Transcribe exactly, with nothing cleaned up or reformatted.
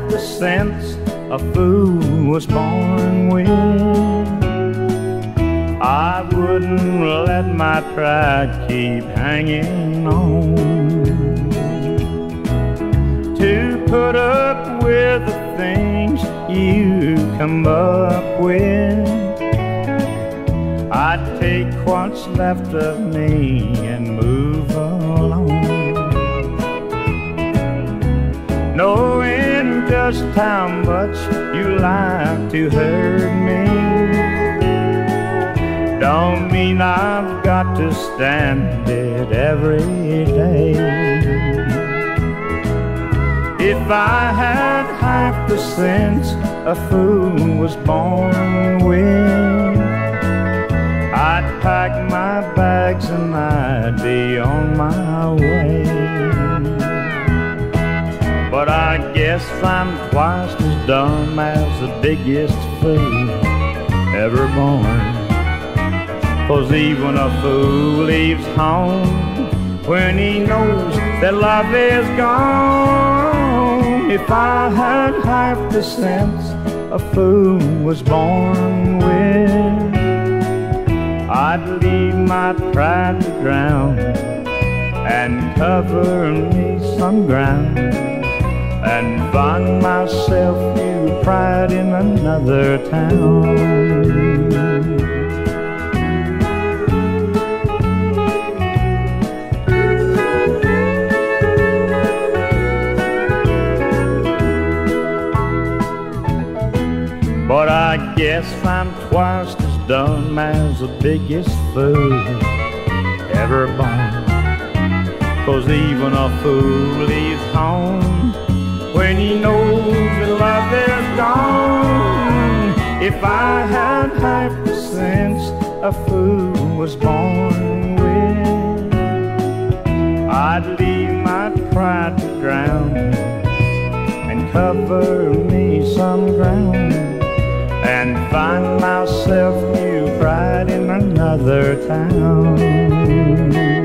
the sense a fool was born with, I wouldn't let my pride keep hanging on. To put up with the things you come up with, I'd take what's left of me and move along, knowing just how much you like to hurt me. Don't mean I've got to stand it every day. If I had half the sense a fool was born with, I'd pack my bags and I'd be on my way. But I guess I'm twice as dumb as the biggest fool ever born. 'Cause even a fool leaves home when he knows that love is gone. If I had half the sense a fool was born with, I'd leave my pride to drown and cover me some ground, and find myself new pride in another town. But I guess I'm twice as dumb as the biggest fool ever born. 'Cause even a fool leaves home when he knows that love is gone. If I had half the sense a fool was born with, I'd leave my pride to drown and cover me some ground, and find myself new pride in another town.